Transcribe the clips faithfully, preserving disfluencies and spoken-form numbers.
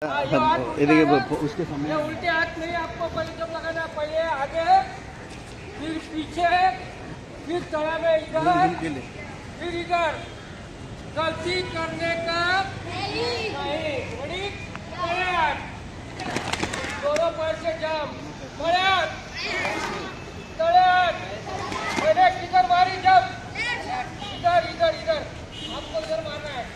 ये देखिए उसके सामने ये उल्टे हाथ नहीं, आपको पहले जब लगाना है, पहले आगे फिर पीछे फिर तला में इधर फिर इधर। गलती करने का नहीं। बड़ी दोनों पैर से जाम बड़ा पहले किधर मारी जब इधर इधर इधर आपको इधर मारना है।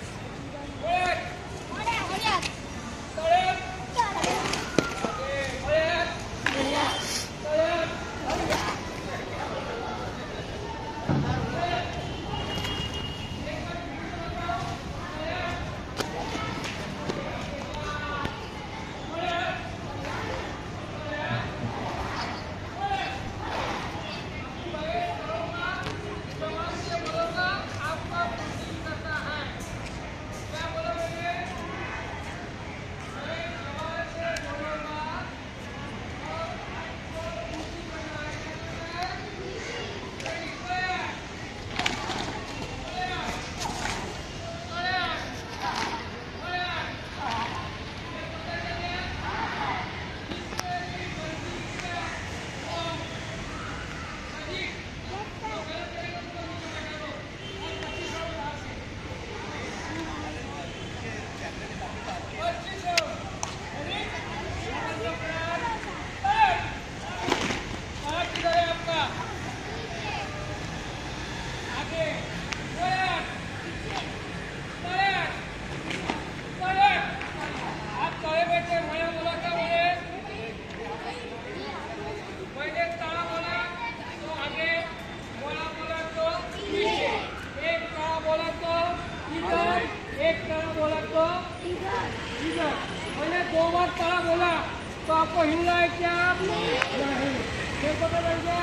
दो बार ताला बोला तो आपको हिलना है क्या? नहीं। देखो तो लग गया।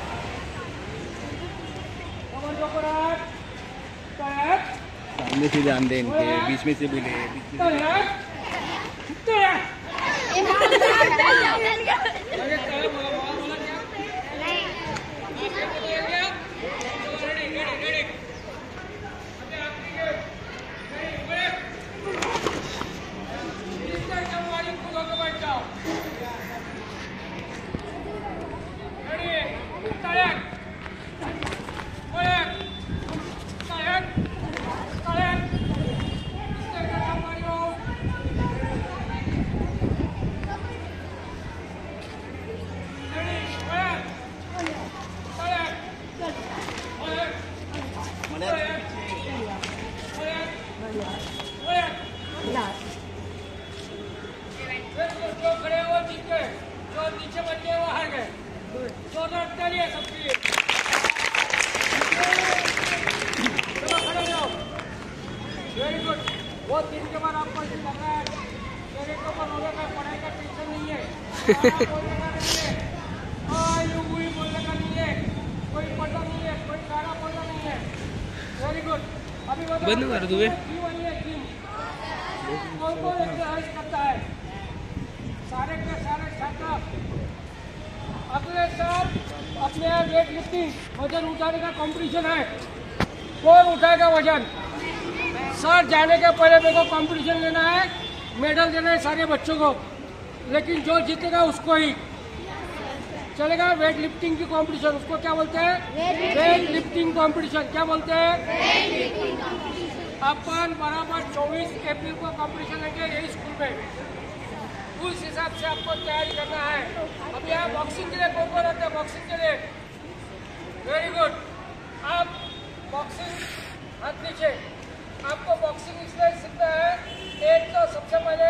कमर को पकड़। सामने से ध्यान दे, इनके बीच में से बोले। जो खड़े हो जीत गए, जो नीचे बच गए वो हार गए। जोरदार तालियां सबके लिए। चलो खड़े जाओ। Very good. बहुत दिन के बाद आपको इसे लग रहा है मेरे को बोलने का पढ़ाई का टेंशन नहीं है, बोलने का नहीं है, हाँ यू हुई बोलने का नहीं है, कोई पढ़ना नहीं है, कोई गाना बोलना नहीं है। Very good. अभी बंद कर दो। कौन कौन एक्सरसाइज करता है? सारे के सारे छात्र अगले साल अपने वेट लिफ्टिंग वजन उठाने का कंपटीशन है। कौन उठाएगा वजन? सर जाने के पहले मेरे को कंपटीशन लेना है, मेडल देना है सारे बच्चों को, लेकिन जो जीतेगा उसको ही चलेगा। वेट लिफ्टिंग की कंपटीशन, उसको क्या बोलते हैं? Weightlifting competition. क्या बोलते हैं? अपन बराबर चौबीस अप्रैल को कंपटीशन लेंगे यही स्कूल में। उस हिसाब से आपको तैयारी करना है। अब यहाँ बॉक्सिंग के लिए कौन कौन रहते हैं? बॉक्सिंग के लिए वेरी गुड। आप बॉक्सिंग हाथ नीचे। आपको बॉक्सिंग इसलिए सीखना है, एक तो सबसे पहले